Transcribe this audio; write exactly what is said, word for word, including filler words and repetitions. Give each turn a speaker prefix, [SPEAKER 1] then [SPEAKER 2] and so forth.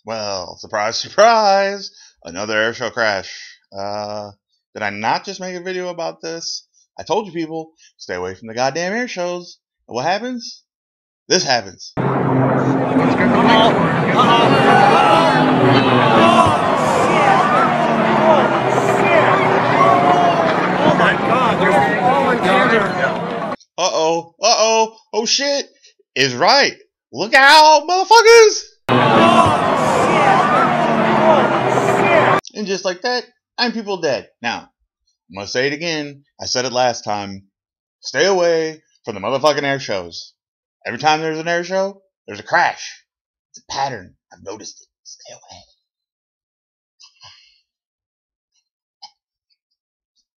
[SPEAKER 1] Well, surprise, surprise! Another air show crash. Uh, did I not just make a video about this? I told you people, stay away from the goddamn air shows. And what happens? This happens.
[SPEAKER 2] Uh-oh. Uh-oh. Oh my God, they're falling together.
[SPEAKER 1] Uh-oh, uh-oh, oh shit, is right. Look out, motherfuckers! And just like that, nine people dead. Now, I'm gonna say it again. I said it last time. Stay away from the motherfucking air shows. Every time there's an air show, there's a crash. It's a pattern. I've noticed it. Stay away.